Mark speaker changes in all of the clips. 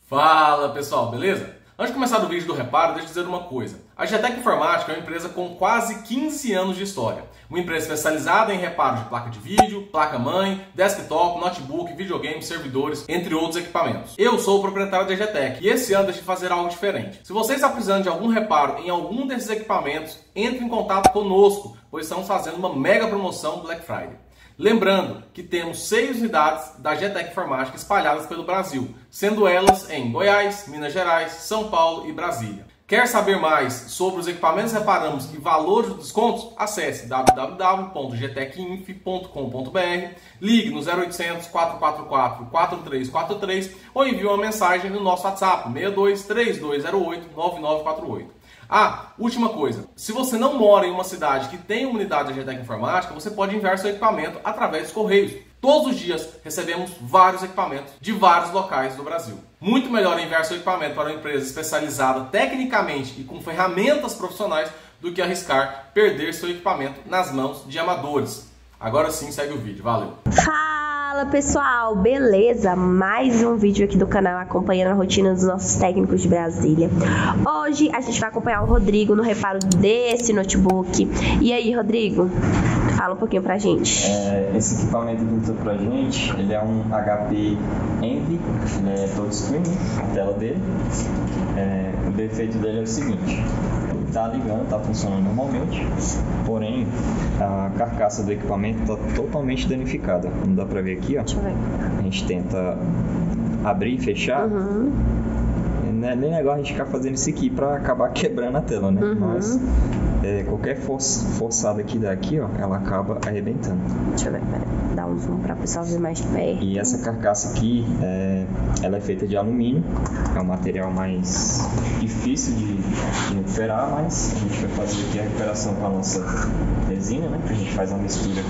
Speaker 1: Fala pessoal, beleza? Antes de começar o vídeo do reparo, deixa eu dizer uma coisa. A GTEC Informática é uma empresa com quase 15 anos de história. Uma empresa especializada em reparo de placa de vídeo, placa-mãe, desktop, notebook, videogame, servidores, entre outros equipamentos. Eu sou o proprietário da GTEC e esse ano decidi fazer algo diferente. Se você está precisando de algum reparo em algum desses equipamentos, entre em contato conosco, pois estamos fazendo uma mega promoção Black Friday. Lembrando que temos 6 unidades da GTEC Informática espalhadas pelo Brasil, sendo elas em Goiás, Minas Gerais, São Paulo e Brasília. Quer saber mais sobre os equipamentos que reparamos e valores dos descontos? Acesse www.gtecinf.com.br, ligue no 0800 444 4343 ou envie uma mensagem no nosso WhatsApp 62 3208 9948. Ah, última coisa, se você não mora em uma cidade que tem uma unidade da GTEC Informática, você pode enviar seu equipamento através dos Correios. Todos os dias recebemos vários equipamentos de vários locais do Brasil. Muito melhor enviar seu equipamento para uma empresa especializada tecnicamente e com ferramentas profissionais do que arriscar perder seu equipamento nas mãos de amadores. Agora sim, segue o vídeo. Valeu!
Speaker 2: Fala pessoal, beleza? Mais um vídeo aqui do canal acompanhando a rotina dos nossos técnicos de Brasília. Hoje a gente vai acompanhar o Rodrigo no reparo desse notebook. E aí, Rodrigo? Fala um pouquinho pra gente.
Speaker 3: Esse equipamento que entrou pra gente, ele é um HP Envy, ele é touchscreen, a tela dele. O defeito dele é o seguinte: ele tá ligando, tá funcionando normalmente, porém a carcaça do equipamento tá totalmente danificada. Não dá pra ver aqui, ó.
Speaker 2: Deixa eu ver.
Speaker 3: A gente tenta abrir e fechar. Não é nem legal a gente ficar fazendo isso aqui pra acabar quebrando a tela, né? Mas qualquer forçada que dá aqui, ó, ela acaba arrebentando.
Speaker 2: Deixa eu ver, peraí. Dá um zoom pra pessoal ver mais perto.
Speaker 3: E essa carcaça aqui, ela é feita de alumínio. É um material mais difícil de recuperar, mas a gente vai fazer aqui a recuperação com a nossa resina, né? A gente faz uma mistura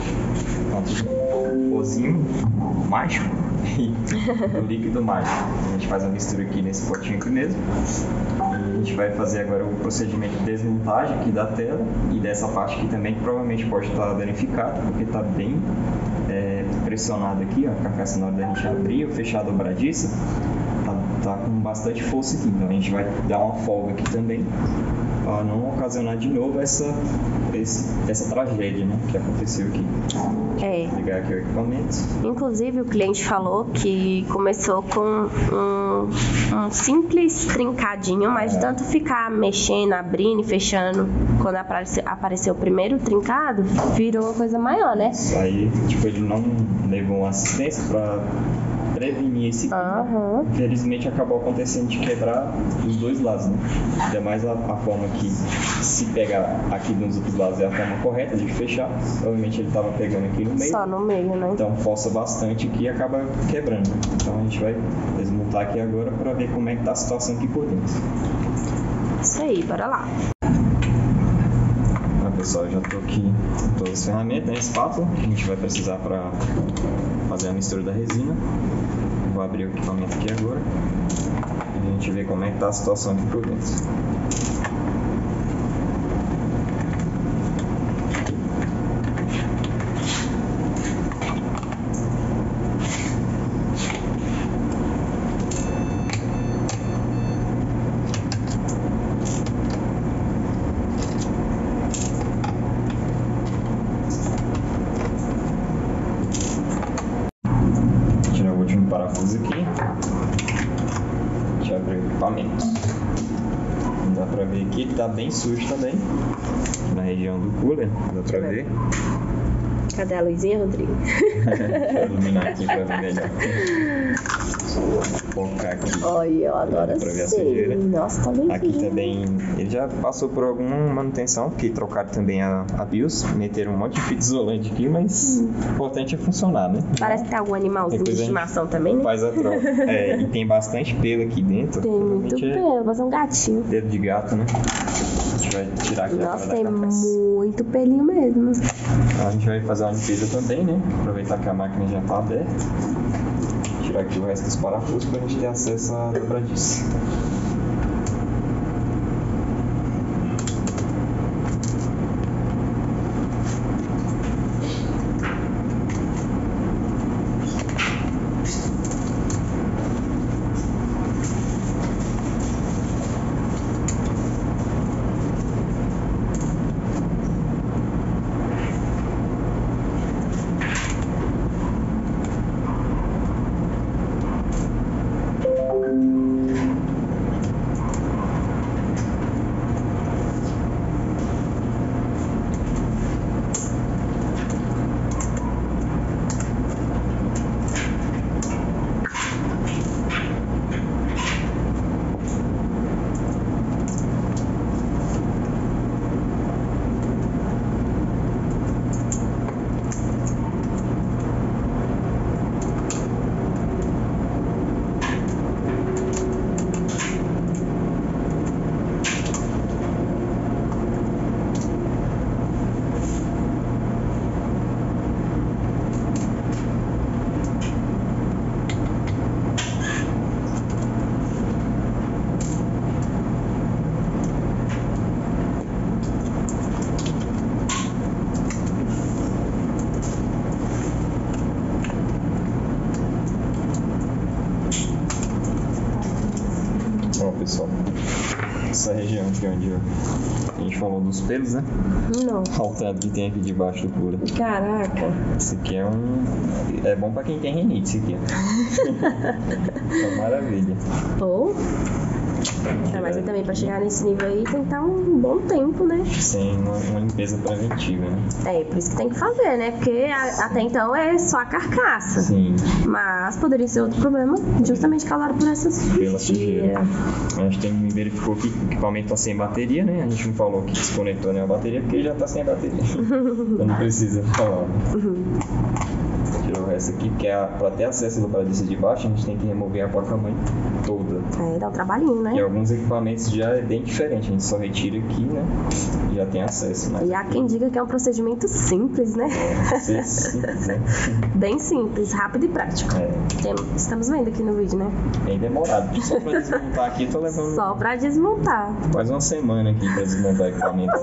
Speaker 3: com pozinho mágico e o líquido mágico. A gente faz a mistura aqui nesse potinho aqui mesmo. E a gente vai fazer agora o procedimento de desmontagem aqui da tela e dessa parte aqui também, que provavelmente pode estar danificada, porque está bem pressionado aqui, ó, a carcaça na hora da gente abrir ou fechar a dobradiça, tá com bastante força aqui. Então a gente vai dar uma folga aqui também, para não ocasionar de novo essa tragédia, né, que aconteceu aqui. Vou ligar aqui o equipamento.
Speaker 2: Inclusive o cliente falou que começou com um simples trincadinho, mas de tanto ficar mexendo, abrindo e fechando, quando apareceu o primeiro trincado, virou uma coisa maior, né?
Speaker 3: Isso aí, tipo, ele não levou uma assistência para prevenir esse crime. Infelizmente acabou acontecendo de quebrar os dois lados, né? Ainda mais a forma que, se pegar aqui nos outros lados, é a forma correta de fechar. Provavelmente ele estava pegando aqui no meio.
Speaker 2: Só no meio, né?
Speaker 3: Então força bastante aqui e acaba quebrando. Então a gente vai desmontar aqui agora para ver como é que tá a situação aqui por dentro.
Speaker 2: Isso aí, bora lá.
Speaker 3: Pessoal, já estou aqui com todas as ferramentas, né? Espátula que a gente vai precisar para fazer a mistura da resina. Vou abrir o equipamento aqui agora e a gente vê como é que está a situação aqui por dentro. Parafuso aqui, deixa eu abrir o equipamento. Dá pra ver aqui que tá bem sujo também, na região do cooler, dá pra ver.
Speaker 2: Cadê a luzinha, Rodrigo?
Speaker 3: Deixa eu iluminar aqui pra ver melhor. Vou focar aqui.
Speaker 2: Olha, eu adoro assim. Nossa, tá bem.
Speaker 3: Aqui também, ele já passou por alguma manutenção, porque trocaram também a BIOS, meteram um monte de fita isolante aqui, mas o importante é funcionar, né?
Speaker 2: Parece que tem algum animalzinho de estimação também, né?
Speaker 3: Faz a troca. E tem bastante pelo aqui dentro.
Speaker 2: Tem muito pelo, vai ser um gatinho.
Speaker 3: Dedo de gato, né? A gente vai tirar aqui.
Speaker 2: Nossa, tem muito pelinho mesmo.
Speaker 3: Então a gente vai fazer uma limpeza também, né? Aproveitar que a máquina já tá aberta. Tirar aqui o resto dos parafusos para a gente ter acesso à dobradiça. pessoal. Essa região aqui onde a gente falou dos pelos, né?
Speaker 2: Não.
Speaker 3: Olha o tanto que tem aqui debaixo do cooler.
Speaker 2: Caraca.
Speaker 3: Esse aqui é bom pra quem tem rinite, esse aqui. É uma maravilha.
Speaker 2: Ou... mas aí também pra chegar nesse nível aí tem que estar um bom tempo, né?
Speaker 3: Sem uma limpeza preventiva, né?
Speaker 2: Por isso que tem que fazer, né? Porque até então é só a carcaça.
Speaker 3: Sim.
Speaker 2: Mas poderia ser outro problema, justamente causado por essa sujeira.
Speaker 3: A gente verificou que o equipamento tá sem bateria, né? A gente não falou que desconectou nem a bateria porque já tá sem bateria. Então não precisa falar. Tirou o resto aqui, porque pra ter acesso ao dobradiça de baixo, a gente tem que remover a placa-mãe toda.
Speaker 2: Dá um trabalhinho, né?
Speaker 3: E alguns equipamentos já é bem diferente, a gente só retira aqui, né? E já tem acesso. Mas...
Speaker 2: E há quem diga que é um procedimento simples, né?
Speaker 3: Simples, né?
Speaker 2: Bem simples, rápido e prático. Estamos vendo aqui no vídeo, né?
Speaker 3: Bem demorado. Só pra desmontar aqui, tô levando...
Speaker 2: Só pra desmontar.
Speaker 3: Quase uma semana aqui pra desmontar o equipamento.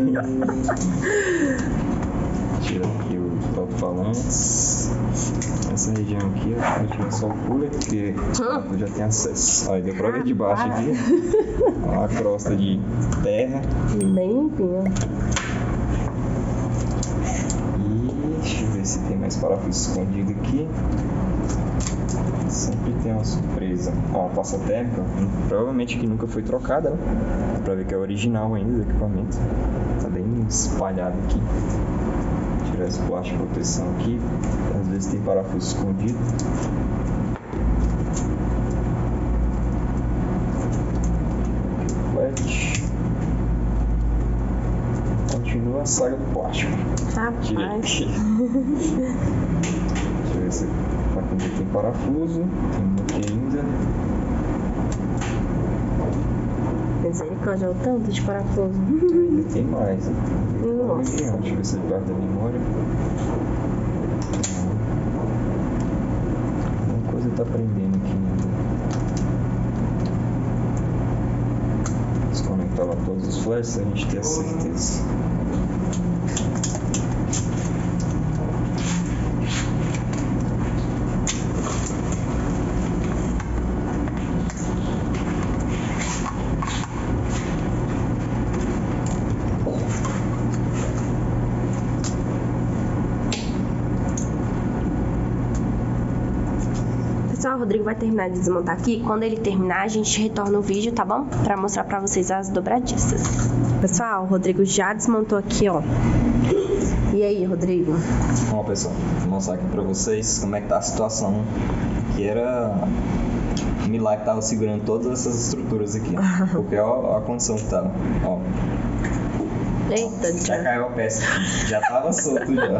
Speaker 3: Tira aqui o alto-falantes. Essa região aqui, eu tirei só o cooler, porque eu já tenho acesso. Olha, deu pra ver de baixo aqui. Olha a crosta de terra.
Speaker 2: Bem limpinho.
Speaker 3: E deixa eu ver se tem mais parafuso escondido aqui. Sempre tem uma surpresa. Ó, a pasta térmica, provavelmente que nunca foi trocada, né? Dá pra ver que é original ainda do equipamento. Tá bem espalhado aqui. Tirar esse plástico de proteção aqui. Às vezes tem parafuso escondido. Flat. Continua a saga do plástico.
Speaker 2: Rapaz.
Speaker 3: Deixa eu ver se aqui tem parafuso. Tem aqui ainda.
Speaker 2: Misericórdia, o tanto de parafuso.
Speaker 3: Ainda tem mais.
Speaker 2: Nossa.
Speaker 3: Deixa eu ver se ele guarda a memória. Alguma coisa tá prendendo aqui ainda. Desconectar lá todos os flashes pra gente ter a certeza.
Speaker 2: Pessoal, o Rodrigo vai terminar de desmontar aqui. Quando ele terminar, a gente retorna o vídeo, tá bom? Pra mostrar pra vocês as dobradiças. Pessoal, o Rodrigo já desmontou aqui, ó. E aí, Rodrigo?
Speaker 3: Bom, pessoal, vou mostrar aqui pra vocês como é que tá a situação. Que era um milagre que tava segurando todas essas estruturas aqui. Porque ó a condição que tava. Ó.
Speaker 2: Eita,
Speaker 3: já caiu a peça aqui. Já tava solto já.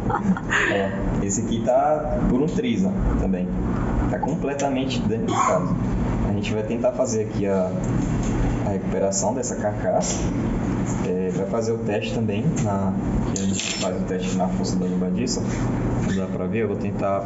Speaker 3: Ó, esse aqui tá por um triz, ó, também. Tá completamente dentro do caso. A gente vai tentar fazer aqui a recuperação dessa carcaça. Vai fazer o teste também, que a gente faz o teste na força da dobradiça. Não dá pra ver, eu vou tentar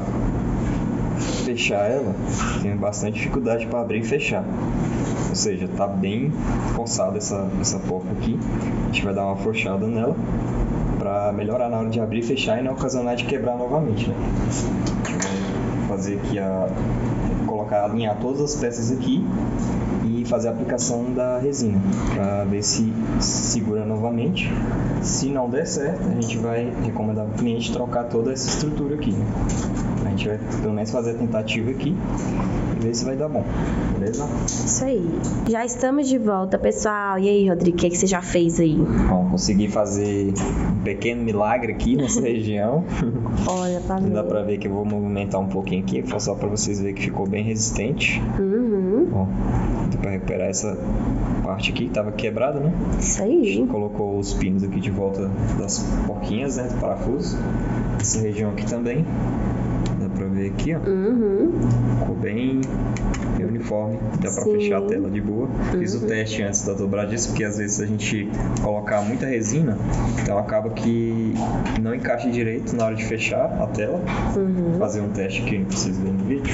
Speaker 3: fechar ela. Tenho bastante dificuldade para abrir e fechar. Ou seja, tá bem forçada essa porta aqui. A gente vai dar uma afrouxada nela para melhorar na hora de abrir e fechar e não ocasionar de quebrar novamente, né? A gente vai fazer aqui alinhar todas as peças aqui e fazer a aplicação da resina para ver se segura novamente. Se não der certo, a gente vai recomendar ao cliente trocar toda essa estrutura aqui, né? A gente vai pelo menos fazer a tentativa aqui e ver se vai dar bom, beleza?
Speaker 2: Isso aí. Já estamos de volta, pessoal. E aí, Rodrigo, o que você já fez aí?
Speaker 3: Bom, consegui fazer um pequeno milagre aqui nessa região.
Speaker 2: Olha, pra ver.
Speaker 3: Dá pra ver que eu vou movimentar um pouquinho aqui, só pra vocês verem que ficou bem resistente. Bom, dá pra recuperar essa parte aqui que tava quebrada, né?
Speaker 2: Isso aí.
Speaker 3: Colocou os pinos aqui de volta das porquinhas, né? Do parafuso. Essa região aqui também. Dá pra ver aqui, ó. Ficou bem uniforme. Dá pra fechar a tela de boa. Fiz o teste antes da dobradiça, porque às vezes a gente colocar muita resina, então acaba que não encaixa direito na hora de fechar a tela. Vou fazer um teste aqui pra vocês verem no vídeo.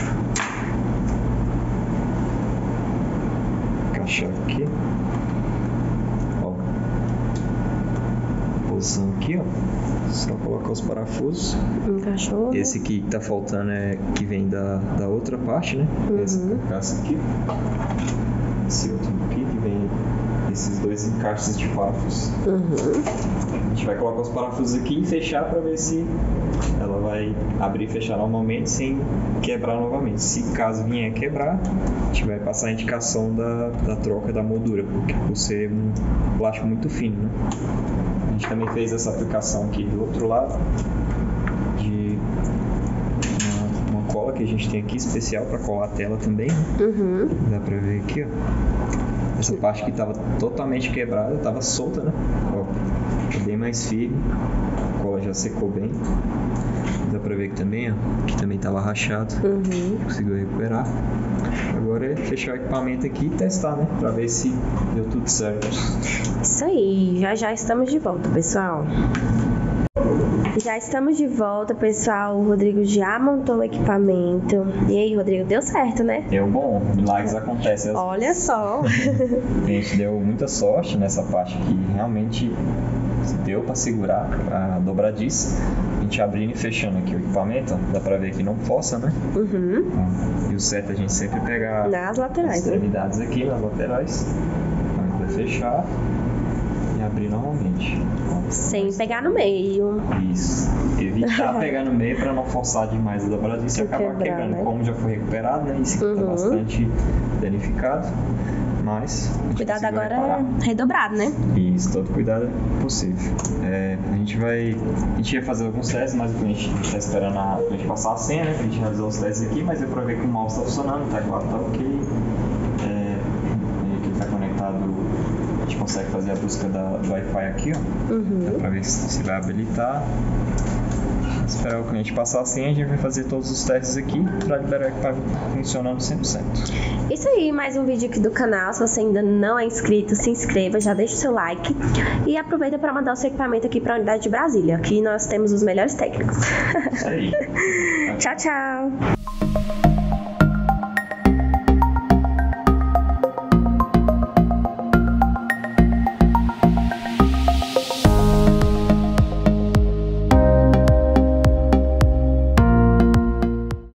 Speaker 3: Encaixar aqui. Ó. instalação aqui, ó. Só colocar os parafusos.
Speaker 2: Encaixou.
Speaker 3: Esse aqui que tá faltando é que vem da outra parte, né? Essa carcaça aqui. Esse outro aqui que vem esses dois encaixes de parafusos. A gente vai colocar os parafusos aqui e fechar para ver se ela vai abrir e fechar normalmente sem quebrar novamente. Se caso vier quebrar, a gente vai passar a indicação da troca da moldura, porque por ser um plástico muito fino, né? A gente também fez essa aplicação aqui do outro lado de uma cola que a gente tem aqui especial para colar a tela também, né? Dá para ver aqui, ó. Essa parte que estava totalmente quebrada, estava solta, né? Ó, tá bem mais firme. A cola já secou bem. Dá pra ver que também, ó, que também estava rachado. Conseguiu recuperar. Agora é fechar o equipamento aqui e testar, né? Pra ver se deu tudo certo.
Speaker 2: Isso aí, já estamos de volta, pessoal. Já estamos de volta, pessoal. O Rodrigo já montou o equipamento. E aí, Rodrigo, deu certo, né?
Speaker 3: Deu bom, milagres acontecem.
Speaker 2: Olha só.
Speaker 3: A gente deu muita sorte nessa parte que realmente deu para segurar a dobradiça. A gente abrindo e fechando aqui o equipamento, ó, dá pra ver que não força, né? E o certo é a gente sempre pegar
Speaker 2: nas laterais,
Speaker 3: as extremidades aqui, nas laterais. Então a gente vai fechar e abrir normalmente.
Speaker 2: Sem pegar no meio.
Speaker 3: Isso. Evitar pegar no meio para não forçar demais a dobradiça e acabar quebrando. Né? Como já foi recuperado, né? Isso aqui tá bastante danificado. Mas
Speaker 2: cuidado agora é redobrado, né?
Speaker 3: Isso, todo cuidado é possível. A gente ia fazer alguns testes, mas o cliente está esperando a gente passar a senha, né? A gente realizou os testes aqui, mas eu provei que o mouse está funcionando, tá claro, tá ok. Ele está conectado, a gente consegue fazer a busca do Wi-Fi aqui, ó. Dá pra ver se vai habilitar. Esperar o cliente passar a senha, a gente vai fazer todos os testes aqui para liberar o equipamento funcionando 100%.
Speaker 2: Isso aí, mais um vídeo aqui do canal. Se você ainda não é inscrito, se inscreva, já deixa o seu like e aproveita para mandar o seu equipamento aqui para a unidade de Brasília. Aqui nós temos os melhores técnicos.
Speaker 3: Isso aí.
Speaker 2: Tchau, tchau.